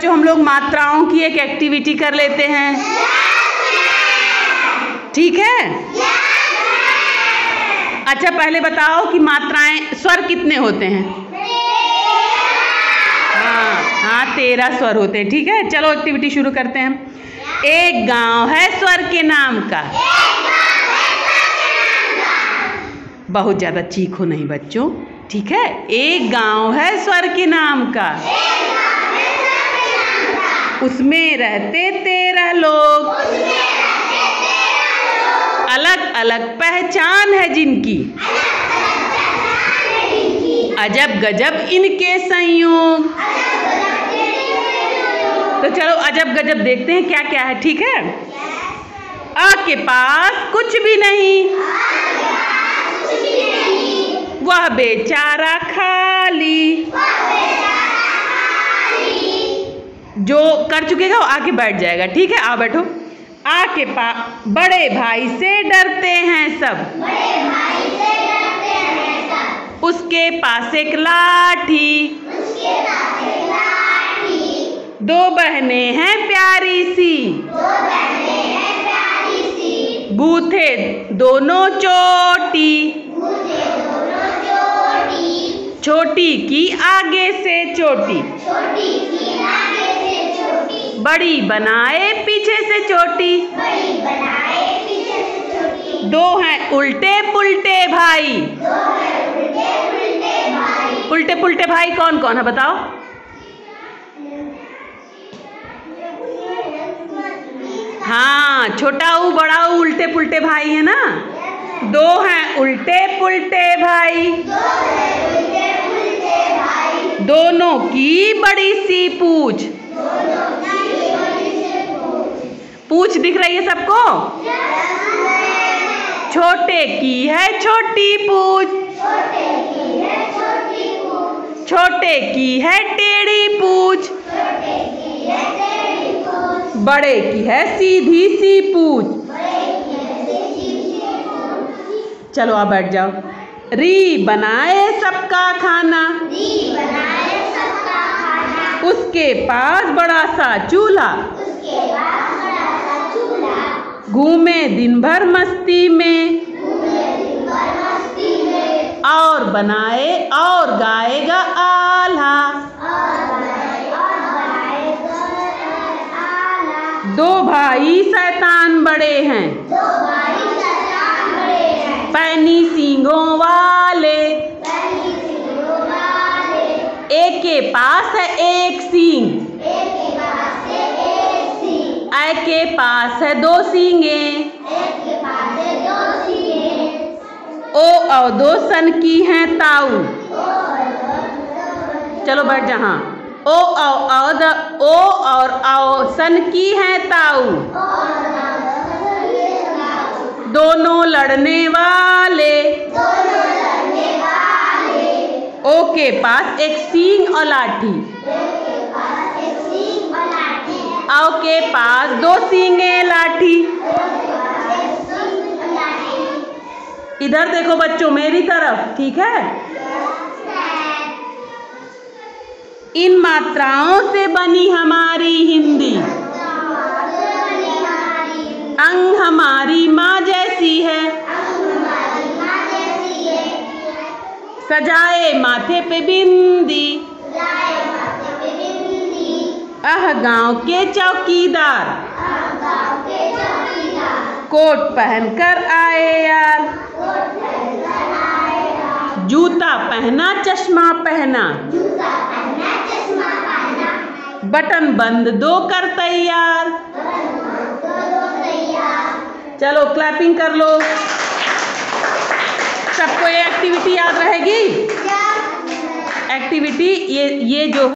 जो हम लोग मात्राओं की एक एक्टिविटी कर लेते हैं, ठीक है? अच्छा पहले बताओ कि मात्राएं स्वर कितने होते हैं? हाँ 13 स्वर होते हैं, ठीक है। चलो एक्टिविटी शुरू करते हैं। एक गांव है स्वर के नाम का। बहुत ज्यादा चीखो नहीं बच्चों, ठीक है। एक गांव है स्वर के नाम का, उसमें रहते 13 लोग, अलग अलग पहचान है जिनकी, अजब गजब इनके संयोग। तो चलो अजब गजब देखते हैं क्या क्या है, ठीक है। अ के पास कुछ भी नहीं, वह बेचारा खाली। जो कर चुकेगा वो आके बैठ जाएगा, ठीक है। आ बैठो। आ के पास बड़े भाई से डरते हैं सब, उसके पास एक लाठी, दो बहनें हैं प्यारी सी, बूथे दोनों चोटी, छोटी की आगे से चोटी, बड़ी बनाए पीछे से चोटी। दो हैं उल्टे पुल्टे भाई। उल्टे पुल्टे भाई कौन कौन है बताओ? हाँ, छोटा ऊ बड़ा ऊ उल्टे पुल्टे भाई है ना। दो हैं उल्टे पुल्टे भाई, दोनों की बड़ी सी पूछ। पूछ दिख रही है सबको? छोटे की है छोटी पूछ, छोटे की है टेढ़ी पूछ, बड़े की है सीधी सी पूछ। चलो आप बैठ जाओ। री बनाए सबका खाना, उसके पास बड़ा सा चूल्हा, घूमे दिन भर मस्ती में, और बनाए और गाएगा आल्हा। दो भाई शैतान बड़े हैं, पैनी सींगों वाले, एक के पास है एक सींग, ऐ के पास है दो सींगे, ओ और दो सन की हैं ताऊ। चलो बैठ जा। हाँ, ओ और आओ सन की हैं ताऊ, दोनों लड़ने वाले, ओ के पास एक सींग और लाठी, आओ के पास दो सींगे लाठी। इधर देखो बच्चों मेरी तरफ, ठीक है। इन मात्राओं से बनी हमारी हिंदी, अंग हमारी माँ जैसी है, सजाए माथे पे बिंदी, आह गांव के चौकीदार, कोट पहनकर आए यार, जूता पहना चश्मा पहना, बटन बंद दो कर तैयार। चलो क्लैपिंग कर लो। सबको ये एक्टिविटी याद रहेगी? एक्टिविटी ये जो